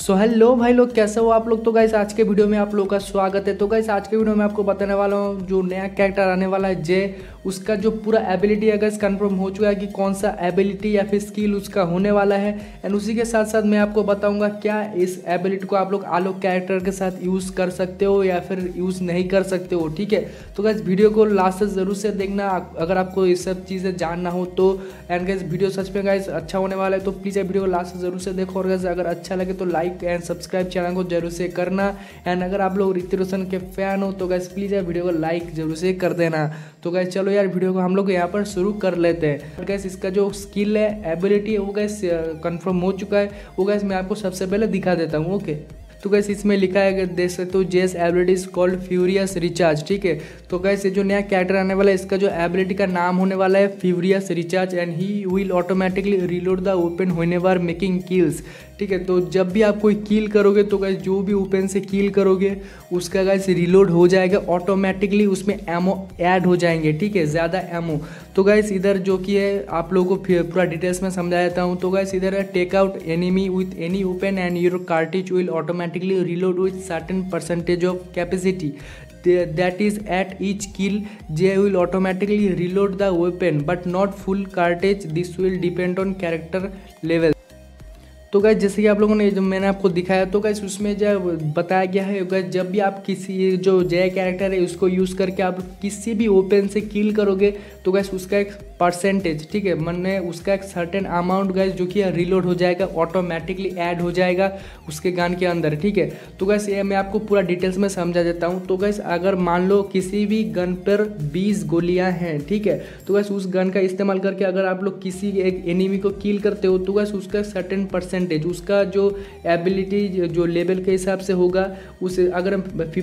So hello भाई लोग, कैसे हो आप लोग। तो गाइस आज के वीडियो में आप लोगों का स्वागत है। तो गाइस आज के वीडियो में आपको बताने वाला हूँ जो नया कैरेक्टर आने वाला है जे, उसका जो पूरा एबिलिटी है गाइस कंफर्म हो चुका है कि कौन सा एबिलिटी या फिर स्किल उसका होने वाला है। एंड उसी के साथ साथ मैं आपको बताऊंगा क्या इस एबिलिटी को आप लोग आलोक कैरेक्टर के साथ यूज़ कर सकते हो या फिर यूज़ नहीं कर सकते हो। ठीक है, तो गाइस वीडियो को लास्ट से ज़रूर से देखना अगर आपको ये सब चीज़ें जानना हो तो। एंड गाइस वीडियो सच में गाइस अच्छा होने वाला है, तो प्लीज़ ये वीडियो को लास्ट से ज़रूर से देखो। और गाइस अगर अच्छा लगे तो लाइक एंड सब्सक्राइब चैनल को जरूर से करना। एंड अगर आप लोग ऋतिक रोशन के फैन हो तो गाइस प्लीज़ यार वीडियो को लाइक जरूर से कर देना। तो गाइस चलो यार वीडियो को हम लोग यहाँ पर शुरू कर लेते हैं। गाइस इसका जो स्किल है एबिलिटी है वो गाइस कंफर्म हो चुका है, वो गाइस मैं आपको सबसे पहले दिखा देता हूँ। ओके, तो गैस इसमें लिखा है देख सकते हो जेस ability is called furious recharge. ठीक है, तो गैस ये जो नया कैरेक्टर आने वाला है इसका जो एबिलिटी का नाम होने वाला है furious recharge and he will automatically reload the open whenever making kills. ठीक है, तो जब भी आप कोई किल करोगे तो गैस जो भी ओपन से किल करोगे उसका गैस रिलोड हो जाएगा ऑटोमेटिकली, उसमें एमो ऐड हो जाएंगे। ठीक है, ज़्यादा एमो। तो गैस इधर जो कि है आप लोगों को पूरा डिटेल्स में समझा देता हूँ। तो गैस इधर है take out enemy with any open and your cartridge will automatically reload with certain percentage of capacity that is at each kill. They will automatically reload the weapon but not full cartridge. This will depend on character level. तो guys जैसे कि आप लोगों ने जो मैंने आपको दिखाया तो गाइस उसमें जो बताया गया है गाइस जब भी आप किसी जो जय कैरेक्टर है उसको यूज़ करके आप किसी भी ओपन से किल करोगे तो गाइस उसका एक परसेंटेज, ठीक है, माने उसका एक सर्टेन अमाउंट गाइस जो कि रिलोड हो जाएगा, ऑटोमेटिकली ऐड हो जाएगा उसके गन के अंदर। ठीक है, तो गाइस ये मैं आपको पूरा डिटेल्स में समझा देता हूँ। तो गाइस अगर मान लो किसी भी गन पर 20 गोलियाँ हैं, ठीक है, तो गाइस उस गन का इस्तेमाल करके अगर आप लोग किसी एक एनिमी को किल करते हो तो गाइस उसका सर्टेन परसेंटेज, उसका जो एबिलिटी जो लेवल के हिसाब से होगा उसे अगर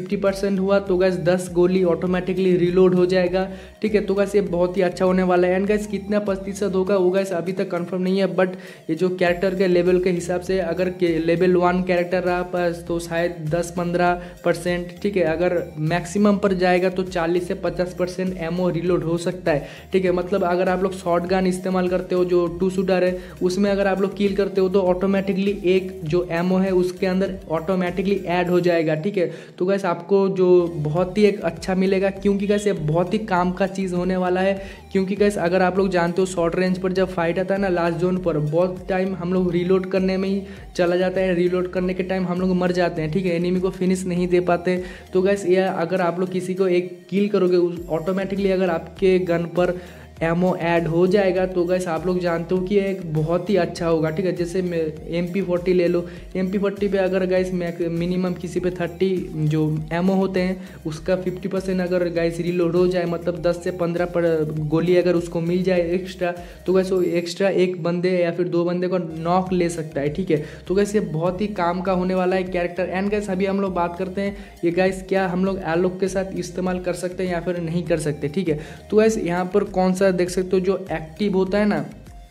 50% हुआ तो गाइस 10 गोली ऑटोमेटिकली रिलोड हो जाएगा। ठीक है, तो गाइस ये बहुत ही अच्छा होने वाला है। एंड गाइस कितना प्रतिशत होगा वो गाइस अभी तक कंफर्म नहीं है, बट ये जो कैरेक्टर के लेवल के हिसाब से अगर लेवल 1 कैरेक्टर रहा पास तो शायद 10-15%। ठीक है, अगर मैक्सिमम पर जाएगा तो 40 से 50% एमओ रिलोड हो सकता है। ठीक है, मतलब अगर आप लोग शॉर्ट गन इस्तेमाल करते हो जो 2 शूटर है उसमें अगर आप लोग किल करते हो तो ऑटोमेटिकली एक जो एमओ है उसके अंदर ऑटोमेटिकली ऐड हो जाएगा। ठीक है, तो गैस आपको जो बहुत ही एक अच्छा मिलेगा क्योंकि गैस ये बहुत ही काम का चीज़ होने वाला है। क्योंकि गैस अगर आप लोग जानते हो शॉर्ट रेंज पर जब फाइट आता है ना लास्ट जोन पर बहुत टाइम हम लोग रीलोड करने में ही चला जाता है, रीलोड करने के टाइम हम लोग मर जाते हैं। ठीक है, एनिमी को फिनिश नहीं दे पाते। तो गैस ये अगर आप लोग किसी को एक किल करोगे ऑटोमेटिकली अगर आपके गन पर एमओ ऐड हो जाएगा तो गैस आप लोग जानते हो कि एक बहुत ही अच्छा होगा। ठीक है, जैसे MP40 ले लो, MP40 पे अगर गैस मिनिमम किसी पे 30 जो एमओ होते हैं उसका 50% अगर गैस रिलोड हो जाए, मतलब 10 से 15 गोली अगर उसको मिल जाए एक्स्ट्रा तो गैस वो एक्स्ट्रा एक बंदे या फिर 2 बंदे को नॉक ले सकता है। ठीक है, तो गैस ये बहुत ही काम का होने वाला है कैरेक्टर। एंड गैस अभी हम लोग बात करते हैं ये गैस क्या हम लोग आलोक के साथ इस्तेमाल कर सकते हैं या फिर नहीं कर सकते। ठीक है, तो गैस यहाँ पर कौन सा देख सकते हो जो एक्टिव होता है ना,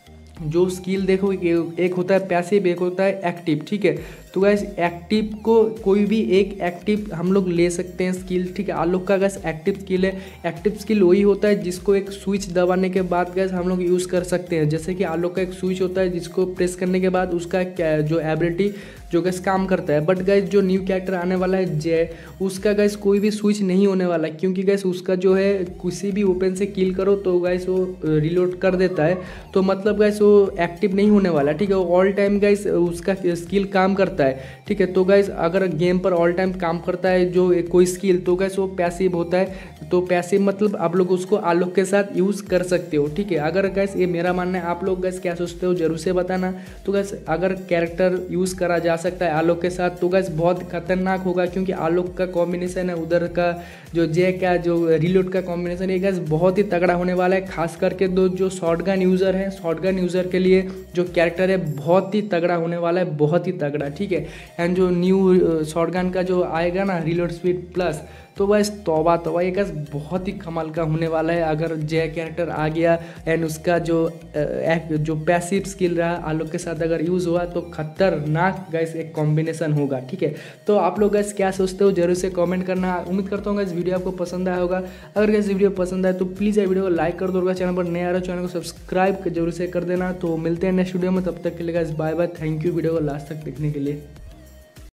जो स्किल देखो एक होता है पैसिव एक होता है एक्टिव। ठीक है, तो गैस एक्टिव को कोई भी एक एक्टिव हम लोग ले सकते हैं स्किल। ठीक है, आलोक का गैस एक्टिव स्किल है। एक्टिव स्किल वही होता है जिसको एक स्विच दबाने के बाद गैस हम लोग यूज़ कर सकते हैं। जैसे कि आलोक का एक स्विच होता है जिसको प्रेस करने के बाद उसका जो एबिलिटी जो गैस काम करता है। बट गैस जो न्यू कैरेक्टर आने वाला है जय, उसका गैस कोई भी स्विच नहीं होने वाला क्योंकि गैस उसका जो है किसी भी ओपन से किल करो तो गैस वो रिलोड कर देता है, तो मतलब गैस वो एक्टिव नहीं होने वाला। ठीक है, वो ऑल टाइम गैस उसका स्किल काम करता है। ठीक है, तो गैस अगर गेम पर ऑल टाइम काम करता है जो कोई स्किल तो गैस वो पैसिव होता है। तो पैसिव मतलब आप लोग उसको आलोक के साथ यूज़ कर सकते हो। ठीक है, अगर गैस ये मेरा मानना है, आप लोग गैस क्या सोचते हो जरूर से बताना। तो गैस अगर कैरेक्टर यूज़ करा जा सकता है आलोक के साथ तो गैस बहुत खतरनाक होगा क्योंकि आलोक का कॉम्बिनेशन है उधर का जो जे का जो रिलोड का कॉम्बिनेशन है गैस बहुत ही तगड़ा होने वाला है। खास करके दो जो शॉटगन यूज़र हैं, शॉटगन यूज़र के लिए जो कैरेक्टर है बहुत ही तगड़ा होने वाला है, बहुत ही तगड़ा। ठीक है, एंड जो न्यू शॉटगन का जो आएगा ना रिलोड स्पीड प्लस, तो बस तौबा तौबा ये गैस बहुत ही कमाल का होने वाला है अगर जय कैरेक्टर आ गया एंड उसका जो पैसिव स्किल रहा आलोक के साथ अगर यूज़ हुआ तो खतरनाक गैस एक कॉम्बिनेशन होगा। ठीक है, तो आप लोग गैस क्या सोचते हो जरूर से कमेंट करना। उम्मीद करता हूँ गैस वीडियो आपको पसंद आया होगा। अगर गैस वीडियो पसंद आए तो प्लीज़ ये वीडियो को लाइक कर दो, अगर चैनल पर नया आ रहा चैनल को सब्सक्राइब जरूर से कर देना। तो मिलते हैं नेक्स्ट वीडियो में, तब तक के लिए guys bye bye, thank you video को लास्ट तक देखने के लिए।